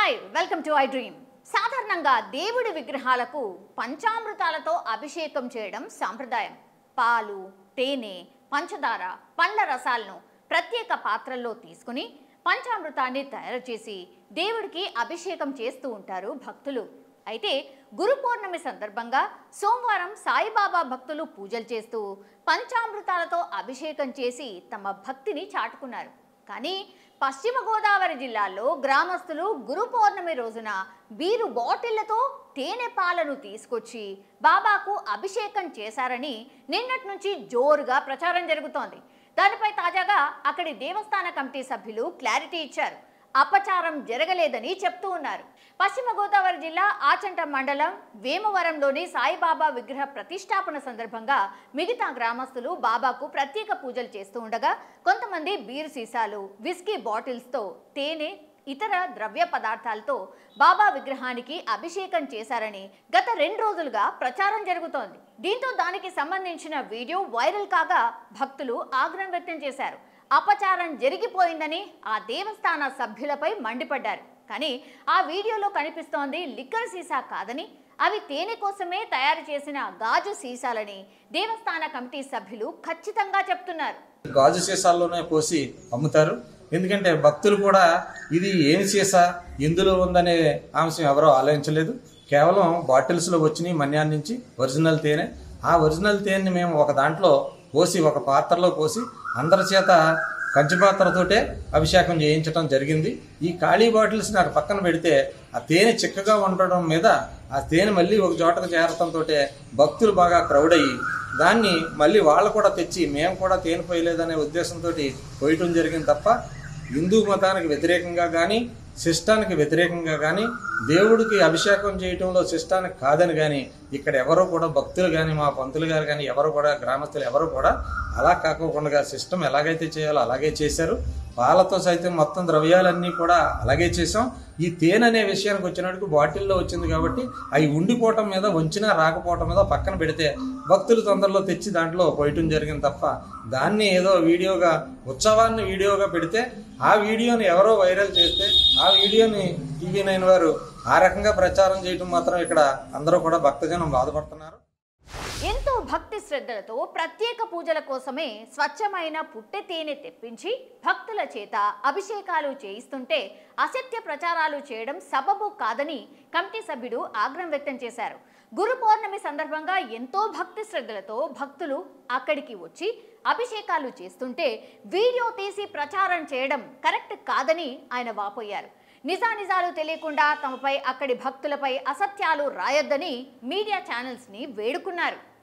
Hi welcome to I dream. సాధారణంగా దేవుడి విగ్రహాలకు పంచామృతాలతో అభిషేకం చేయడం సాంప్రదాయం. పాలు, తేనె, పంచదార, పండ్ల రసాలను ప్రత్యేక పాత్రల్లో తీసుకుని పంచామృతాన్ని తయారు చేసి దేవుడికి అభిషేకం చేస్తూ ఉంటారు భక్తులు. అయితే గురు పౌర్ణమి సందర్భంగా సోమవారం సాయిబాబా భక్తులు పూజలు చేస్తూ పంచామృతాలతో అభిషేకం చేసి తమ భక్తిని చాటుకున్నారు. కానీ పశ్చిమ గోదావరి జిల్లాలో గ్రామస్తులు గురు పౌర్ణమి రోజున బీరు బాటిళ్లతో తేనె పాలను తీసుకొచ్చి బాబాకు అభిషేకం చేశారని నిన్నటి నుంచి జోరుగా ప్రచారం జరుగుతోంది. దానిపై తాజాగా అక్కడి దేవస్థాన కమిటీ సభ్యులు క్లారిటీ ఇచ్చారు. అపచారం జరగలేదని చెప్తూ ఉన్నారు. పశ్చిమ గోదావరి జిల్లా ఆచంట మండలం వేమవరంలోని సాయిబాబా విగ్రహ ప్రతిష్టాపన సందర్భంగా మిగతా గ్రామస్తులు బాబాకు ప్రత్యేక పూజలు చేస్తూ ఉండగా కొంతమంది బీరు సీసాలు, విస్కీ బాటిల్స్తో తేనె, ఇతర ద్రవ్య పదార్థాలతో బాబా విగ్రహానికి అభిషేకం చేశారని గత 2 రోజులుగా ప్రచారం జరుగుతోంది. దీంతో దానికి సంబంధించిన వీడియో వైరల్ కాగా భక్తులు ఆగ్రహం వ్యక్తం చేశారు. అపచారం జరిగిపోయిందని ఆ దేవస్థాన సభ్యులపై మండిపడ్డారు. కానీ ఆ వీడియోలో కనిపిస్తోంది లిక్కర్ సీసా కాదని, అవి తేనె కోసమే తయారు చేసిన గాజు సీసాలని దేవస్థాన కమిటీ సభ్యులు ఖచ్చితంగా చెప్తున్నారు. గాజు సీసాల్లోనే పోసి అమ్ముతారు. ఎందుకంటే భక్తులు కూడా ఇది ఏమి సీసా, ఎందులో ఉందనే అంశం ఎవరో ఆలోచించలేదు. కేవలం బాటిల్స్లో వచ్చినాయి మన్యాన్ నుంచి ఒరిజినల్ తేనె. ఆ ఒరిజినల్ తేనెని మేము ఒక దాంట్లో పోసి, ఒక పాత్రలో పోసి అందరి చేత కంచిపాత్రతోటే అభిషేకం చేయించడం జరిగింది. ఈ ఖాళీ బాటిల్స్ నాకు పక్కన పెడితే ఆ తేనె చిక్కగా ఉండడం మీద ఆ తేనె మళ్ళీ ఒక చోటకు చేరటంతో భక్తులు బాగా క్రౌడ్ అయ్యి దాన్ని మళ్ళీ వాళ్ళు కూడా తెచ్చి మేము కూడా తేనె పోయలేదనే ఉద్దేశంతో పోయటం జరిగింది తప్ప హిందూ మతానికి వ్యతిరేకంగా కానీ, శిష్టానికి వ్యతిరేకంగా కానీ, దేవుడికి అభిషేకం చేయటంలో శిష్టానికి కాదని కానీ ఇక్కడ ఎవరో కూడా భక్తులు కానీ, మా పంతులు గారు కానీ ఎవరు కూడా, గ్రామస్తులు ఎవరు కూడా అలా కాకోకుండా సిస్టమ్ ఎలాగైతే చేయాలో అలాగే చేశారు. పాలతో సైతం మొత్తం ద్రవ్యాలన్నీ కూడా అలాగే చేసాం. ఈ తేనె అనే విషయానికి వచ్చినట్టుకు బాటిల్లో వచ్చింది కాబట్టి అవి ఉండిపోవటం మీద, వంచినా రాకపోవటం మీద పక్కన పెడితే భక్తులు తొందరలో తెచ్చి దాంట్లో పోయటం జరిగింది తప్ప దాన్ని ఏదో వీడియోగా, ఉత్సవాన్ని వీడియోగా పెడితే ఆ వీడియోని ఎవరో వైరల్ చేస్తే ఆ వీడియోని TV9 వారు ఆ రకంగా ప్రచారం చేయటం మాత్రం ఇక్కడ అందరూ కూడా భక్తజనం బాధపడుతున్నారు. ఎంతో భక్తి శ్రద్ధలతో ప్రత్యేక పూజల కోసమే స్వచ్ఛమైన పుట్టె తేనె తెప్పించి భక్తుల చేత అభిషేకాలు చేయిస్తుంటే అసత్య ప్రచారాలు చేయడం సబబు కాదని కమిటీ సభ్యుడు ఆగ్రహం వ్యక్తం చేశారు. గురు పౌర్ణమి సందర్భంగా ఎంతో భక్తి శ్రద్ధలతో భక్తులు అక్కడికి వచ్చి అభిషేకాలు చేస్తుంటే వీడియో తీసి ప్రచారం చేయడం కరెక్ట్ కాదని ఆయన వాపోయారు. నిజానిజాలు తెలియకుండా తమపై, అక్కడి భక్తులపై అసత్యాలు రాయొద్దని మీడియా ఛానల్స్ని వేడుకున్నారు.